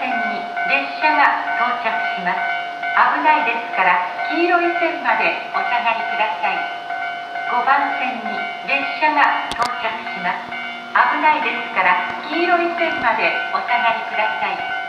線に列車が到着します。危ないですから黄色い線までお下がりください。5番線に列車が到着します。危ないですから黄色い線までお下がりください。